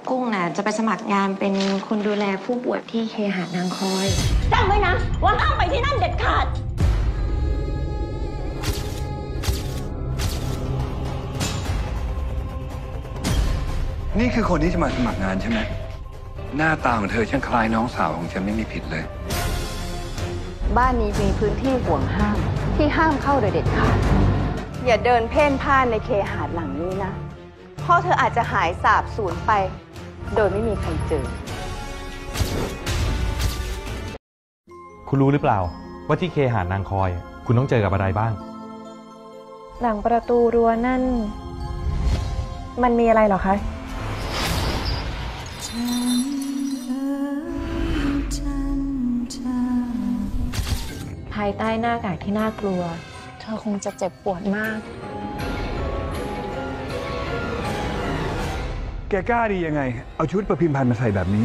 กุ้งน่ะจะไปสมัครงานเป็นคนดูแลผู้ป่วยที่เคหะนางคอยจำไว้นะว่าห้ามไปที่นั่นเด็ดขาดนี่คือคนที่จะมาสมัครงานใช่ไหมหน้าตาของเธอช่างคล้ายน้องสาวของฉันไม่มีผิดเลยบ้านนี้มีพื้นที่ห่วงห้ามที่ห้ามเข้าโดยเด็ดขาดอย่าเดินเพ่นพ่านในเคหะหลังนี้นะเพราะเธออาจจะหายสาบสูญไปโดยไม่มีใครเจอคุณรู้หรือเปล่าว่าที่เคหะนางคอยคุณต้องเจอกับอะไรบ้างหลังประตูรั้วนั่นมันมีอะไรเหรอคะภายใต้หน้ากากที่น่ากลัวเธอคงจะเจ็บปวดมากแกกล้าดียังไงเอาชุดประพิมพ์พันธ์มาใส่แบบนี้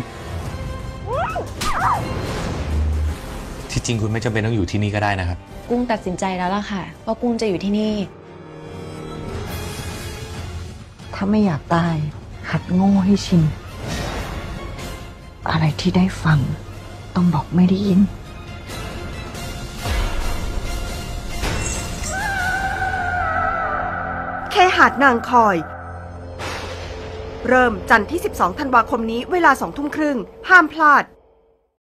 ที่จริงคุณไม่จำเป็นต้องอยู่ที่นี่ก็ได้นะครับกุ้งตัดสินใจแล้วล่ะค่ะว่ากุ้งจะอยู่ที่นี่ถ้าไม่อยากตายหัดโง่ให้ชินอะไรที่ได้ฟังต้องบอกไม่ได้ยินเคหะนางคอยเริ่มจันทร์ที่12 ธันวาคมนี้เวลา 20:30 ห้ามพลาด